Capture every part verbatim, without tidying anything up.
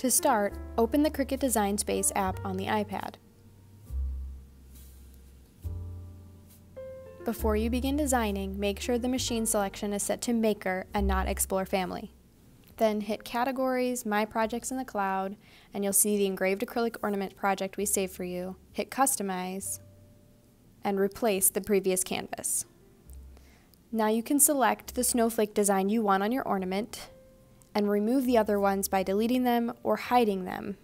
To start, open the Cricut Design Space app on the iPad. Before you begin designing, make sure the machine selection is set to Maker and not Explore Family. Then hit Categories, My Projects in the Cloud, and you'll see the engraved acrylic ornament project we saved for you. Hit Customize, and replace the previous canvas. Now you can select the snowflake design you want on your ornament, and remove the other ones by deleting them or hiding them.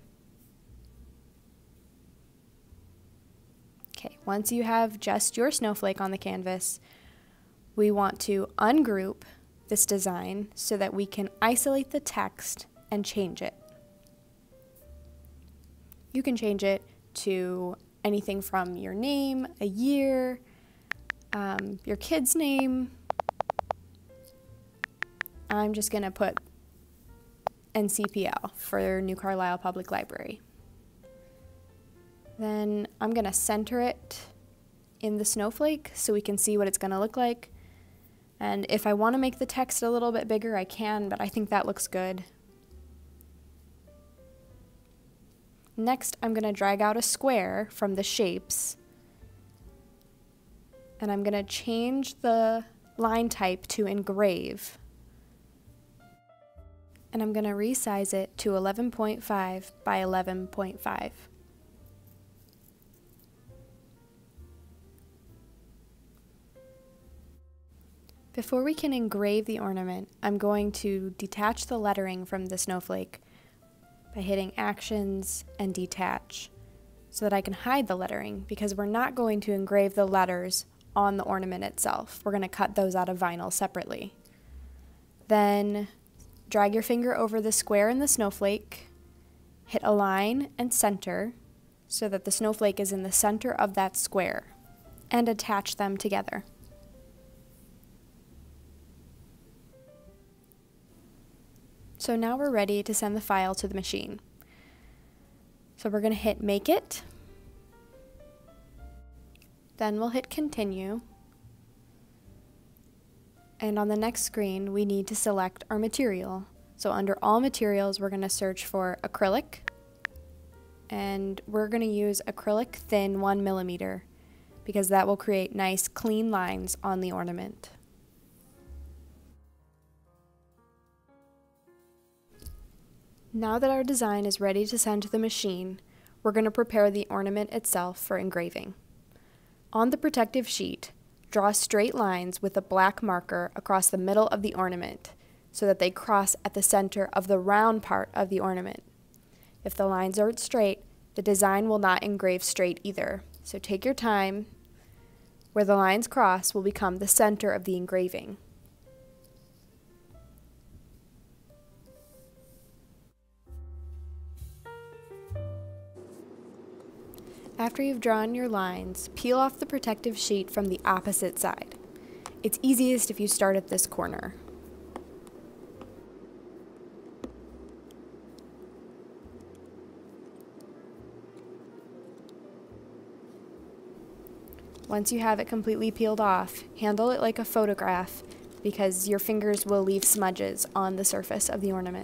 Okay, once you have just your snowflake on the canvas, we want to ungroup this design so that we can isolate the text and change it. You can change it to anything from your name, a year, um, your kid's name. I'm just going to put N C P L for New Carlisle Public Library. Then I'm going to center it in the snowflake so we can see what it's going to look like. And if I want to make the text a little bit bigger, I can, but I think that looks good. Next, I'm going to drag out a square from the shapes, and I'm going to change the line type to Engrave. And I'm going to resize it to eleven point five by eleven point five. Before we can engrave the ornament, I'm going to detach the lettering from the snowflake by hitting Actions and Detach so that I can hide the lettering, because we're not going to engrave the letters on the ornament itself. We're going to cut those out of vinyl separately. Then drag your finger over the square in the snowflake, hit Align and Center so that the snowflake is in the center of that square, and attach them together. So now we're ready to send the file to the machine. So we're going to hit Make It, then we'll hit Continue, and on the next screen we need to select our material. So under All Materials we're going to search for Acrylic, and we're going to use Acrylic Thin one millimeter because that will create nice clean lines on the ornament. Now that our design is ready to send to the machine, we're going to prepare the ornament itself for engraving. On the protective sheet, draw straight lines with a black marker across the middle of the ornament so that they cross at the center of the round part of the ornament. If the lines aren't straight, the design will not engrave straight either. So take your time. Where the lines cross will become the center of the engraving. After you've drawn your lines, peel off the protective sheet from the opposite side. It's easiest if you start at this corner. Once you have it completely peeled off, handle it like a photograph because your fingers will leave smudges on the surface of the ornament.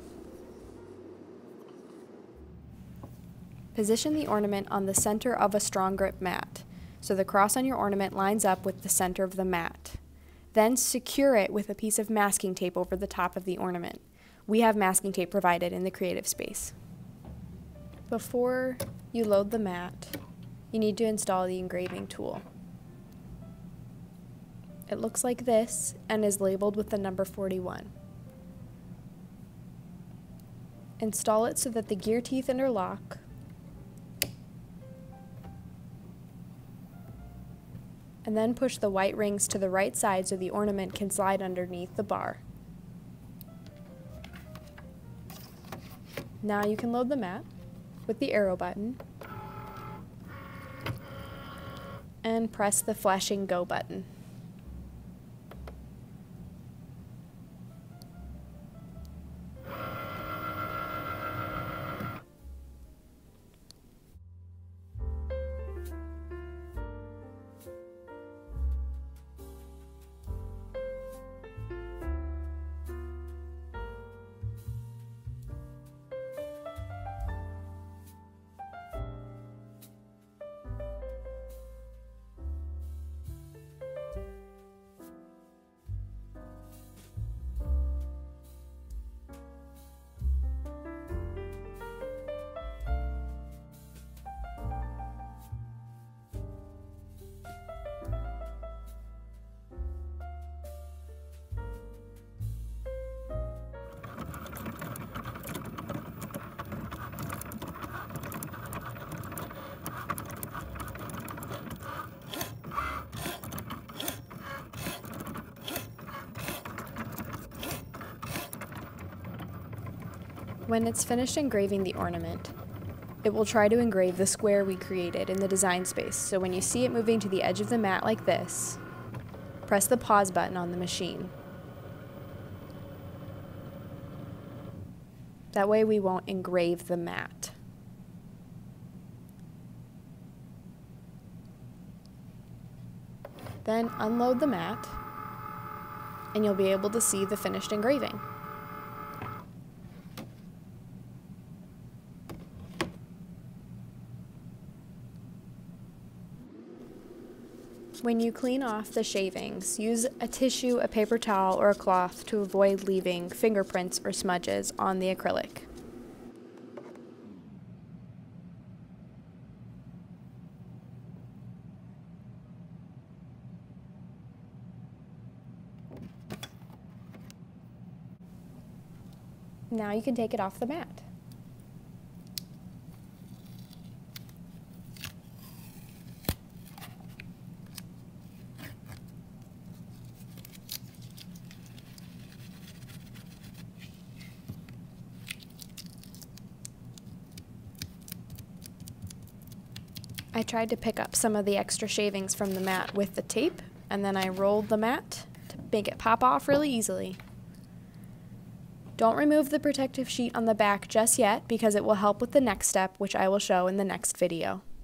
Position the ornament on the center of a strong grip mat, so the cross on your ornament lines up with the center of the mat. Then secure it with a piece of masking tape over the top of the ornament. We have masking tape provided in the Creative Space. Before you load the mat, you need to install the engraving tool. It looks like this and is labeled with the number forty-one. Install it so that the gear teeth interlock. And then push the white rings to the right side so the ornament can slide underneath the bar. Now you can load the mat with the arrow button and press the flashing Go button. When it's finished engraving the ornament, it will try to engrave the square we created in the design space, so when you see it moving to the edge of the mat like this, press the pause button on the machine. That way we won't engrave the mat. Then unload the mat, and you'll be able to see the finished engraving. When you clean off the shavings, use a tissue, a paper towel, or a cloth to avoid leaving fingerprints or smudges on the acrylic. Now you can take it off the mat. I tried to pick up some of the extra shavings from the mat with the tape, and then I rolled the mat to make it pop off really easily. Don't remove the protective sheet on the back just yet because it will help with the next step, which I will show in the next video.